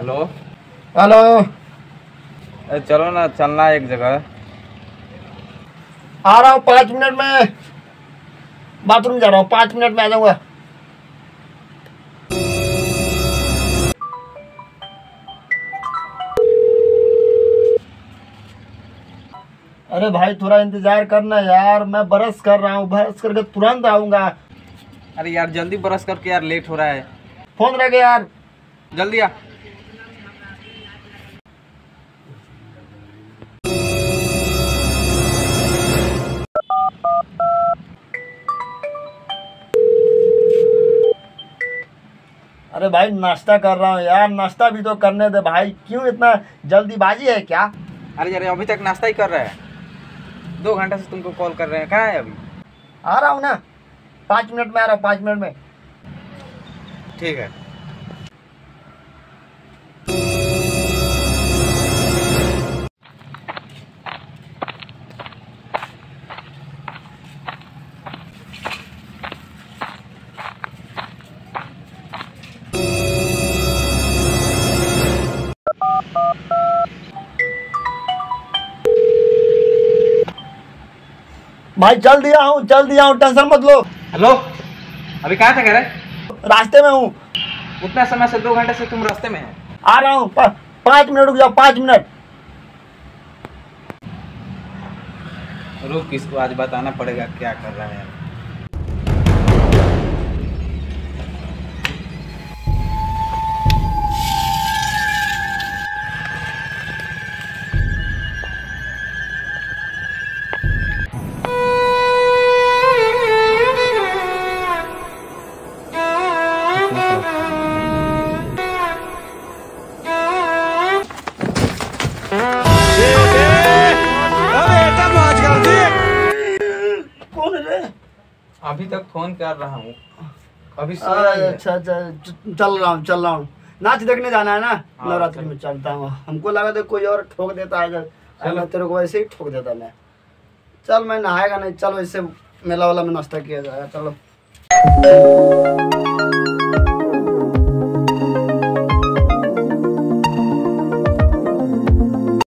Hello. Hello. चलो ना, चलना है एक जगह। आ रहा हूँ 5 मिनट में, बाथरूम जा रहा हूँ, 5 मिनट में आ जाऊंगा। अरे भाई थोड़ा इंतजार करना यार, मैं ब्रश कर रहा हूँ, ब्रश करके तुरंत आऊंगा। अरे यार जल्दी ब्रश करके यार, लेट हो रहा है। फोन रख यार। जल्दी आ। अरे भाई नाश्ता कर रहा हूँ यार, नाश्ता भी तो करने दे भाई, क्यों इतना जल्दीबाजी है क्या? अरे यार अभी तक नाश्ता ही कर रहा है। 2 घंटे से तुमको कॉल कर रहे हैं, कहाँ है अभी? आ रहा हूँ ना, 5 मिनट में आ रहा हूँ, 5 मिनट में। ठीक है। भाई चल दिया हूँ, चल दिया हूँ, टेंशन मत लो। हेलो। अभी कहाँ थे कह रहे? रास्ते में हूँ। उतना समय से 2 घंटे से तुम रास्ते में है। आ रहा हूँ, 5 मिनट रुक जाओ, 5 मिनट। रुक, इसको आज बताना पड़ेगा क्या कर रहा है। कौन है रे? अभी तक फोन कर रहा हूँ, अभी सो अरे रहा है। अच्छा अच्छा, चल रहा हूँ, चल रहा हूँ। नाच देखने जाना है ना, हाँ, नवरात्रि चलो। में चलता हूँ। हमको लगा था कोई और ठोक देता है इधर, मैं तेरे को वैसे ही ठोक देता मैं। चल मैं नहाएगा नहीं, चल वैसे मेला वाला में नाश्ता किया जाएगा, चलो।